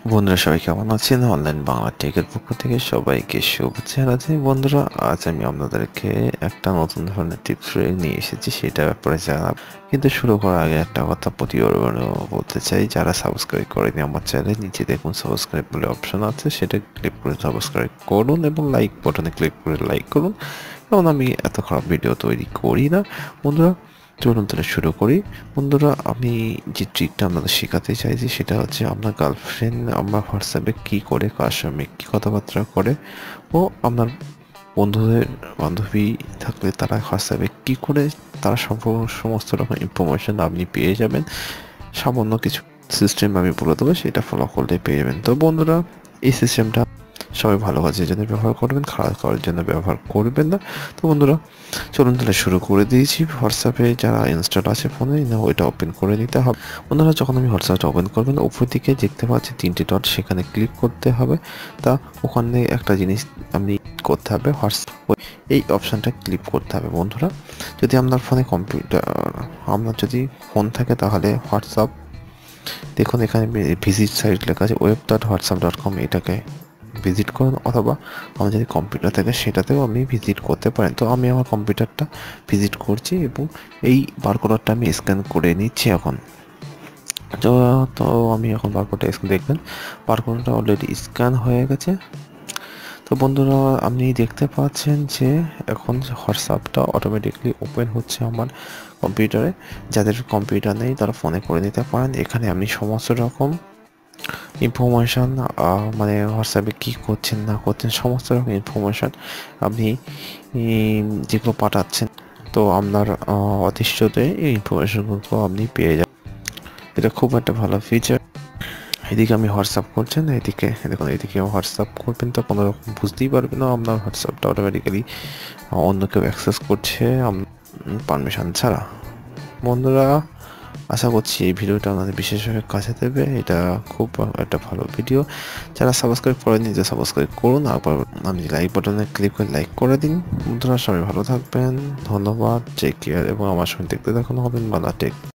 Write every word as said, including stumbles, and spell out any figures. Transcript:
বন্ধুরা সবাই কেমন আছেন? অনলাইন বাংলা টেকের পক্ষ থেকে সবাইকে শুভেচ্ছা জানাচ্ছি। বন্ধুরা, আজ আমি আপনাদেরকে একটা নতুন ধরনের টিপস নিয়ে এসেছি, সেটার ব্যাপারে জানাব। কিন্তু শুরু করার আগে একটা কথা প্রতিবার বলতে চাই, যারা সাবস্ক্রাইব করেনি আমার চ্যানেল, নিচে দেখুন সাবস্ক্রাইব বলে অপশন আছে, সেটা ক্লিক করে সাবস্ক্রাইব করুন এবং লাইক বাটনে ক্লিক করে লাইক করুন। কারণ আমি এত খারাপ ভিডিও তৈরি করি না। বন্ধুরা, চলুন তাহলে শুরু করি। বন্ধুরা, আমি যে ট্রিকটা আপনাদের শেখাতে চাইছি সেটা হচ্ছে, আপনার গার্লফ্রেন্ড আমার হোয়াটসঅ্যাপে কী করে, কার সঙ্গে কী কথাবার্তা করে, ও আপনার বন্ধুদের বান্ধবী থাকলে তারা হোয়াটসঅ্যাপে কী করে, তারা সম্পর্ক সমস্ত রকম ইনফরমেশান আপনি পেয়ে যাবেন। সামান্য কিছু সিস্টেম আমি বলে দেবো, সেটা ফলো করলে পেয়ে যাবেন। তো বন্ধুরা, এই সিস্টেমটা সবাই ভালো কাজের জন্য ব্যবহার করবেন, খারাপ কাজের জন্য ব্যবহার করবেন না। তো বন্ধুরা, চলুন তাহলে শুরু করে দিয়েছি। হোয়াটসঅ্যাপে যারা ইনস্টল আছে ফোনে, না ওইটা ওপেন করে নিতে হবে। বন্ধুরা, যখন আমি হোয়াটসঅ্যাপটা ওপেন করবেন, উপর দিকে দেখতে পাচ্ছি তিনটি ডট, সেখানে ক্লিক করতে হবে। তা ওখানে একটা জিনিস আপনি করতে হবে, হোয়াটসঅ্যাপ এই অপশানটা ক্লিক করতে হবে। বন্ধুরা, যদি আপনার ফোনে কম্পিউটার, আপনার যদি ফোন থাকে তাহলে হোয়াটসঅ্যাপ দেখুন, এখানে ভিজিট সাইট লেখা আছে, web dot WhatsApp dot com, এটাকে ভিজিট করুন, অথবা আমার যদি কম্পিউটার থাকে সেটাতেও আপনি ভিজিট করতে পারেন। তো আমি আমার কম্পিউটারটা ভিজিট করছি এবং এই বারকোডটা আমি স্ক্যান করে নিচ্ছি এখন। তো তো আমি এখন বারকোডটা স্ক্যান দেখবেন, বারকোডটা অলরেডি স্ক্যান হয়ে গেছে। তো বন্ধুরা, আপনি দেখতে পাচ্ছেন যে এখন হোয়াটসঅ্যাপটা অটোমেটিকলি ওপেন হচ্ছে আমার কম্পিউটারে। যাদের কম্পিউটার নেই তারা ফোনে করে নিতে পারেন। এখানে আপনি সমস্ত রকম ইনফরমেশান, মানে হোয়াটসঅ্যাপে কী করছেন না করছেন সমস্ত রকম ইনফরমেশান আপনি যেগুলো পাঠাচ্ছেন, তো আপনার অদৃষ্টতে এই ইনফরমেশানগুলো আপনি পেয়ে যাবেন। এটা খুব একটা ভালো ফিচার। এদিকে আমি হোয়াটসঅ্যাপ করছেন, এদিকে দেখুন, এদিকে হোয়াটসঅ্যাপ করবেন তো কোনো রকম বুঝতেই পারবেন না, আপনার হোয়াটসঅ্যাপটা অটোমেটিক্যালি অন্য কেউ অ্যাক্সেস করছে পারমিশন ছাড়া। বন্ধুরা, আশা করছি এই ভিডিওটা আমাদের বিশেষভাবে কাছে দেবে। এটা খুব একটা ভালো ভিডিও। যারা সাবস্ক্রাইব করেনি, যে সাবস্ক্রাইব করুন, আবার আমি লাইক বাটনে ক্লিক করে লাইক করে দিন। বন্ধুরা, সবাই ভালো থাকবেন, ধন্যবাদ, টেক কেয়ার, এবং আমার সঙ্গে দেখতে দেখানো হবেন বাংলা টেক।